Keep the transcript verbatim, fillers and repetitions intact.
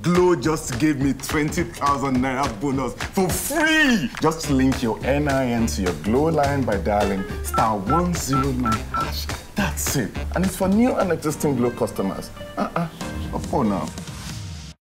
Glo just gave me twenty thousand naira bonus for free. Just link your N I N to your Glo line by dialing star one zero nine hash. That's it. And it's for new and existing Glo customers. Uh-uh. Up for now.